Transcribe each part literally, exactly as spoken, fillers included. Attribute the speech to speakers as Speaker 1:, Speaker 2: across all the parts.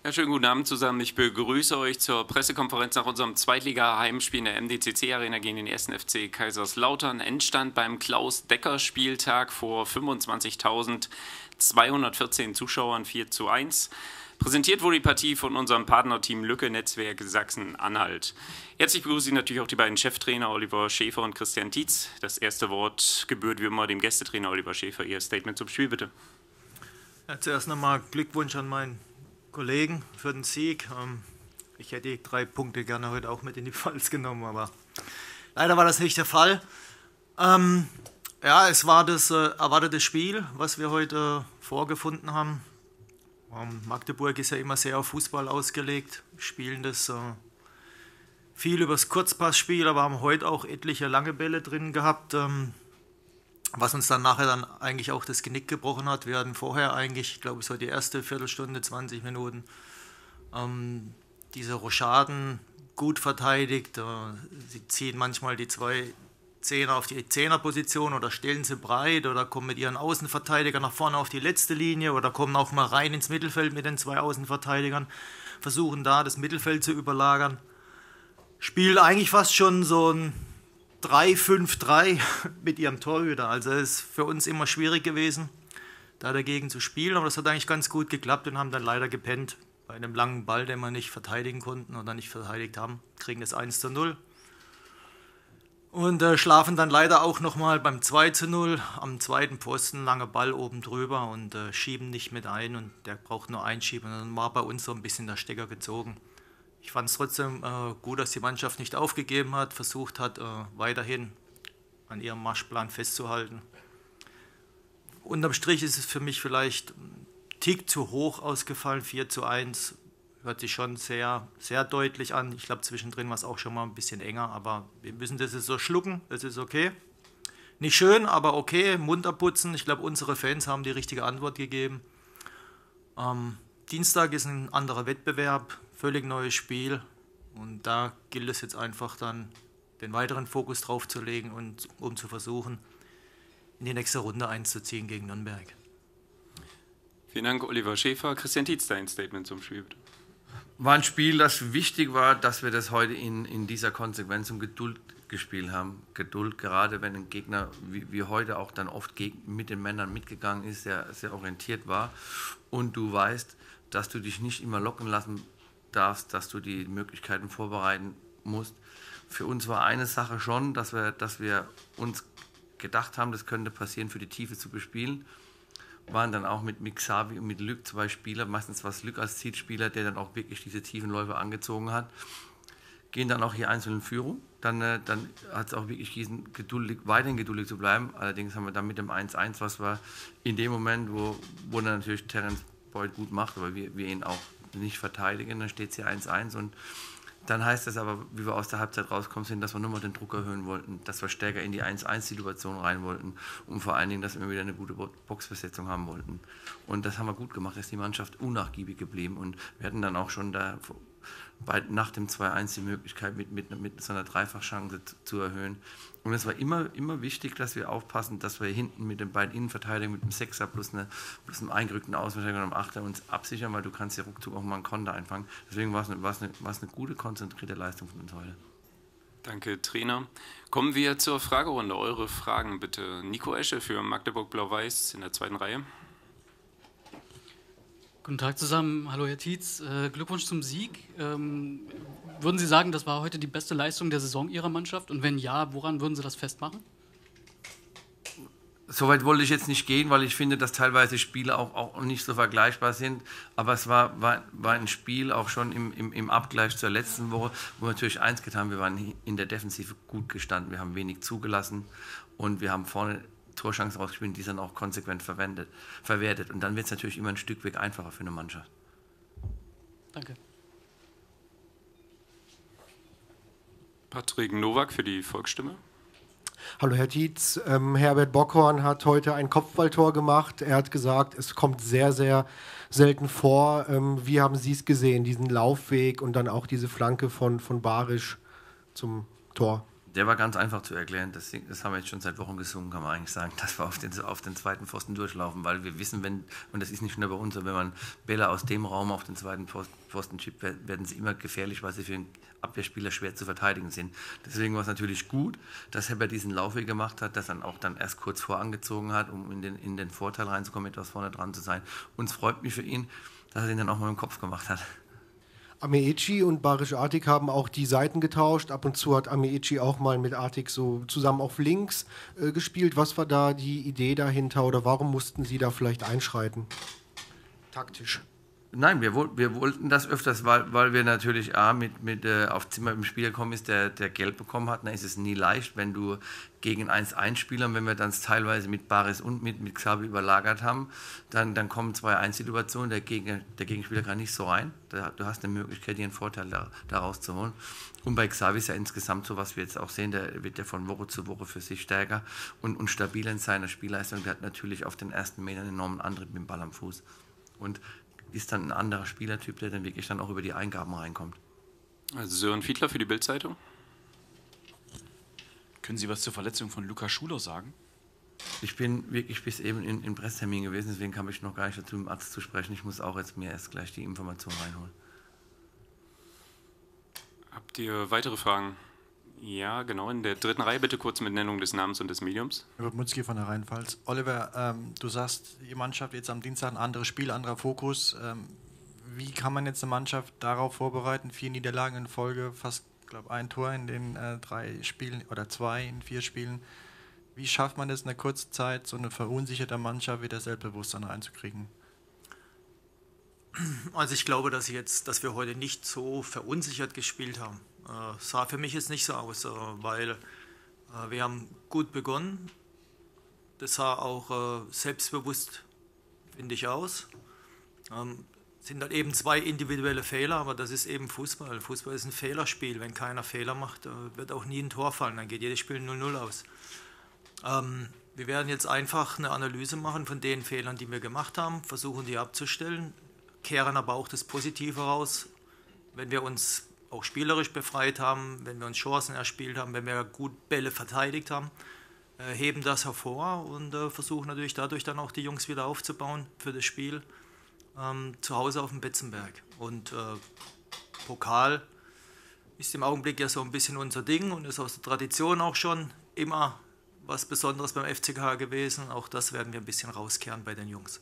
Speaker 1: Ja, schönen guten Abend zusammen. Ich begrüße euch zur Pressekonferenz nach unserem Zweitliga-Heimspiel in der M D C C-Arena gegen den ersten F C Kaiserslautern. Endstand beim Klaus-Decker-Spieltag vor fünfundzwanzigtausendzweihundertvierzehn Zuschauern vier zu eins. Präsentiert wurde die Partie von unserem Partnerteam Lücke Netzwerk Sachsen-Anhalt. Herzlich begrüße ich natürlich auch die beiden Cheftrainer Oliver Schäfer und Christian Tietz. Das erste Wort gebührt wie immer dem Gästetrainer Oliver Schäfer. Ihr Statement zum Spiel, bitte.
Speaker 2: Ja, zuerst nochmal Glückwunsch an meinen Kollegen für den Sieg. Ich hätte die drei Punkte gerne heute auch mit in die Pfalz genommen, aber leider war das nicht der Fall. Ähm, ja, es war das äh, erwartete Spiel, was wir heute äh, vorgefunden haben. Ähm, Magdeburg ist ja immer sehr auf Fußball ausgelegt, spielen das äh, viel übers Kurzpassspiel, aber haben heute auch etliche lange Bälle drin gehabt, ähm, was uns dann nachher dann eigentlich auch das Genick gebrochen hat. Wir hatten vorher eigentlich, ich glaube, so die erste Viertelstunde, zwanzig Minuten, ähm, diese Rochaden gut verteidigt. Äh, sie ziehen manchmal die zwei Zehner auf die Zehnerposition oder stellen sie breit oder kommen mit ihren Außenverteidigern nach vorne auf die letzte Linie oder kommen auch mal rein ins Mittelfeld mit den zwei Außenverteidigern, versuchen da das Mittelfeld zu überlagern. Spielt eigentlich fast schon so ein drei fünf drei mit ihrem Torhüter. Also es ist für uns immer schwierig gewesen, da dagegen zu spielen. Aber das hat eigentlich ganz gut geklappt und haben dann leider gepennt. Bei einem langen Ball, den wir nicht verteidigen konnten oder nicht verteidigt haben, kriegen das eins zu null. Und äh, schlafen dann leider auch nochmal beim zwei zu null am zweiten Pfosten, langer Ball oben drüber und äh, schieben nicht mit ein. Und der braucht nur einschieben. Und dann war bei uns so ein bisschen der Stecker gezogen. Ich fand es trotzdem äh, gut, dass die Mannschaft nicht aufgegeben hat, versucht hat, äh, weiterhin an ihrem Marschplan festzuhalten. Unterm Strich ist es für mich vielleicht ein Tick zu hoch ausgefallen, vier zu eins. Hört sich schon sehr, sehr deutlich an. Ich glaube, zwischendrin war es auch schon mal ein bisschen enger, aber wir müssen das so schlucken, das ist okay. Nicht schön, aber okay, munter putzen. Ich glaube, unsere Fans haben die richtige Antwort gegeben. Ähm, Dienstag ist ein anderer Wettbewerb, völlig neues Spiel und da gilt es jetzt einfach dann, den weiteren Fokus drauf zu legen und um zu versuchen, in die nächste Runde einzuziehen gegen Nürnberg.
Speaker 1: Vielen Dank, Oliver Schäfer. Christian Tietz, dein Statement zum Spiel, bitte.
Speaker 3: War ein Spiel, das wichtig war, dass wir das heute in, in dieser Konsequenz und Geduld gespielt haben. Geduld, gerade wenn ein Gegner wie, wie heute auch dann oft gegen, mit den Männern mitgegangen ist, der sehr orientiert war und du weißt, dass du dich nicht immer locken lassen darfst, dass du die Möglichkeiten vorbereiten musst. Für uns war eine Sache schon, dass wir, dass wir uns gedacht haben, das könnte passieren, für die Tiefe zu bespielen. Waren dann auch mit Xavi und mit Lück zwei Spieler, meistens war es Lück als Zielspieler, der dann auch wirklich diese tiefen Läufe angezogen hat. Gehen dann auch hier einzeln in Führung. Dann, äh, dann hat es auch wirklich diesen geduldig, weiterhin geduldig zu bleiben. Allerdings haben wir dann mit dem eins eins, was war in dem Moment, wo, wo dann natürlich Terence Boyd gut macht, aber wir, wir ihn auch nicht verteidigen, dann steht es hier eins eins und dann heißt es aber, wie wir aus der Halbzeit rauskommen sind, dass wir nur mal den Druck erhöhen wollten, dass wir stärker in die eins eins Situation rein wollten und vor allen Dingen, dass wir wieder eine gute Boxbesetzung haben wollten. Und das haben wir gut gemacht, ist die Mannschaft unnachgiebig geblieben und wir hatten dann auch schon da bei, nach dem zwei eins die Möglichkeit, mit, mit, mit so einer Dreifachchance zu, zu erhöhen. Und es war immer, immer wichtig, dass wir aufpassen, dass wir hinten mit den beiden Innenverteidigern, mit dem Sechser plus, eine, plus einem eingerückten Außenverteidiger und einem Achter uns absichern, weil du kannst ja ruckzuck auch mal einen Konter einfangen. Deswegen war es eine, war es eine, war es eine gute, konzentrierte Leistung von uns heute.
Speaker 1: Danke, Trainer. Kommen wir zur Fragerunde. Eure Fragen bitte. Nico Esche für Magdeburg Blau-Weiß in der zweiten Reihe.
Speaker 4: Guten Tag zusammen, hallo Herr Tietz, äh, Glückwunsch zum Sieg. Ähm, würden Sie sagen, das war heute die beste Leistung der Saison Ihrer Mannschaft? Und wenn ja, woran würden Sie das festmachen?
Speaker 3: Soweit wollte ich jetzt nicht gehen, weil ich finde, dass teilweise Spiele auch, auch nicht so vergleichbar sind. Aber es war, war, war ein Spiel auch schon im, im, im Abgleich zur letzten Woche, wo wir natürlich eins getan haben, wir waren in der Defensive gut gestanden, wir haben wenig zugelassen und wir haben vorne Torchancen rausgespielt, die dann auch konsequent verwendet, verwertet. Und dann wird es natürlich immer ein Stück weg einfacher für eine Mannschaft.
Speaker 4: Danke.
Speaker 1: Patrick Nowak für die Volksstimme.
Speaker 5: Hallo Herr Tietz, ähm, Herbert Bockhorn hat heute ein Kopfballtor gemacht. Er hat gesagt, es kommt sehr, sehr selten vor. Ähm, wie haben Sie es gesehen, diesen Laufweg und dann auch diese Flanke von, von Barisch zum Tor?
Speaker 3: Der war ganz einfach zu erklären. Das, das haben wir jetzt schon seit Wochen gesungen, kann man eigentlich sagen, dass wir auf den, auf den zweiten Pfosten durchlaufen, weil wir wissen, wenn, und das ist nicht nur bei uns, aber wenn man Bälle aus dem Raum auf den zweiten Pfosten schiebt, werden sie immer gefährlich, weil sie für einen Abwehrspieler schwer zu verteidigen sind. Deswegen war es natürlich gut, dass Herbert diesen Laufweg gemacht hat, dass er auch dann erst kurz vor angezogen hat, um in den, in den Vorteil reinzukommen, etwas vorne dran zu sein. Und es freut mich für ihn, dass er den dann auch mal im Kopf gemacht hat.
Speaker 5: Amieci und Barisch Artik haben auch die Seiten getauscht. Ab und zu hat Amieci auch mal mit Artik so zusammen auf links äh, gespielt. Was war da die Idee dahinter oder warum mussten Sie da vielleicht einschreiten? Taktisch.
Speaker 3: Nein, wir, wir wollten das öfters, weil, weil wir natürlich A, mit, mit äh, auf Zimmer im Spiel gekommen ist, der, der Gelb bekommen hat. Dann ist es nie leicht, wenn du gegen eins eins Spielern, wenn wir dann teilweise mit Baris und mit, mit Xavi überlagert haben, dann, dann kommen zwei eins Situationen, der, Gegen, der Gegenspieler kann nicht so rein. Da, du hast eine Möglichkeit, dir einen Vorteil da, daraus zu holen. Und bei Xavi ist ja insgesamt so, was wir jetzt auch sehen, der wird ja von Woche zu Woche für sich stärker und, und stabiler in seiner Spielleistung. Der hat natürlich auf den ersten Metern einen enormen Antrieb mit dem Ball am Fuß. Und ist dann ein anderer Spielertyp, der dann wirklich dann auch über die Eingaben reinkommt.
Speaker 1: Also Sören Fiedler für die Bild-Zeitung.
Speaker 6: Können Sie was zur Verletzung von Lukas Schuler sagen?
Speaker 3: Ich bin wirklich bis eben in, in Presstermin gewesen, deswegen kam ich noch gar nicht dazu, mit dem Arzt zu sprechen. Ich muss auch jetzt mir erst gleich die Information reinholen.
Speaker 1: Habt ihr weitere Fragen? Ja, genau. In der dritten Reihe bitte kurz mit Nennung des Namens und des Mediums.
Speaker 7: Robert Mutzki von der Rheinpfalz. Oliver, ähm, du sagst, die Mannschaft jetzt am Dienstag ein anderes Spiel, anderer Fokus. Ähm, wie kann man jetzt eine Mannschaft darauf vorbereiten? Vier Niederlagen in Folge, fast, glaube ein Tor in den äh, drei Spielen oder zwei in vier Spielen. Wie schafft man es in einer kurzen Zeit, so eine verunsicherte Mannschaft wieder Selbstbewusstsein reinzukriegen?
Speaker 2: Also ich glaube, dass, ich jetzt, dass wir heute nicht so verunsichert gespielt haben. Äh, sah für mich jetzt nicht so aus, äh, weil äh, wir haben gut begonnen. Das sah auch äh, selbstbewusst, finde ich, aus. Ähm, sind dann eben zwei individuelle Fehler, aber das ist eben Fußball. Fußball ist ein Fehlerspiel. Wenn keiner Fehler macht, äh, wird auch nie ein Tor fallen. Dann geht jedes Spiel null null aus. Ähm, wir werden jetzt einfach eine Analyse machen von den Fehlern, die wir gemacht haben, versuchen die abzustellen, kehren aber auch das Positive raus, wenn wir uns auch spielerisch befreit haben, wenn wir uns Chancen erspielt haben, wenn wir gut Bälle verteidigt haben, äh, heben das hervor und äh, versuchen natürlich dadurch dann auch die Jungs wieder aufzubauen für das Spiel ähm, zu Hause auf dem Betzenberg. Und äh, Pokal ist im Augenblick ja so ein bisschen unser Ding und ist aus der Tradition auch schon immer was Besonderes beim F C K gewesen. Auch das werden wir ein bisschen rauskehren bei den Jungs.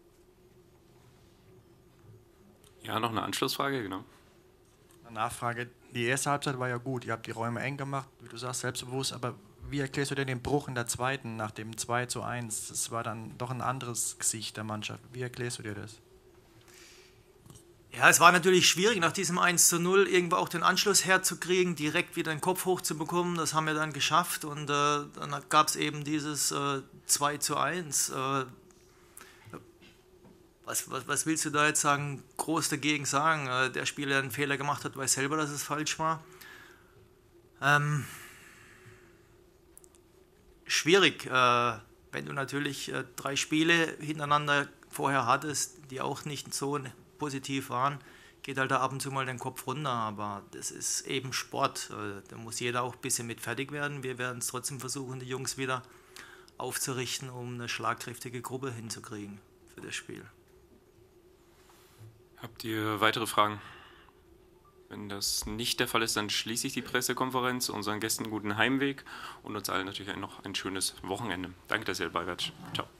Speaker 1: Ja, noch eine Anschlussfrage, genau.
Speaker 7: Eine Nachfrage. Die erste Halbzeit war ja gut. Ihr habt die Räume eng gemacht, wie du sagst, selbstbewusst. Aber wie erklärst du denn den Bruch in der zweiten nach dem zwei zu eins? Das war dann doch ein anderes Gesicht der Mannschaft. Wie erklärst du dir das?
Speaker 2: Ja, es war natürlich schwierig, nach diesem eins zu null irgendwo auch den Anschluss herzukriegen, direkt wieder den Kopf hochzubekommen. Das haben wir dann geschafft und äh, dann gab es eben dieses äh, zwei zu eins. Äh, was, was, was willst du da jetzt sagen, groß dagegen sagen? Äh, der Spieler, der einen Fehler gemacht hat, weiß selber, dass es falsch war. Ähm, schwierig, äh, wenn du natürlich äh, drei Spiele hintereinander vorher hattest, die auch nicht so positiv waren, geht halt da ab und zu mal den Kopf runter, aber das ist eben Sport, da muss jeder auch ein bisschen mit fertig werden. Wir werden es trotzdem versuchen, die Jungs wieder aufzurichten, um eine schlagkräftige Gruppe hinzukriegen für das Spiel.
Speaker 1: Habt ihr weitere Fragen? Wenn das nicht der Fall ist, dann schließe ich die Pressekonferenz, unseren Gästen einen guten Heimweg und uns allen natürlich noch ein schönes Wochenende. Danke, dass ihr dabei wart. Ciao.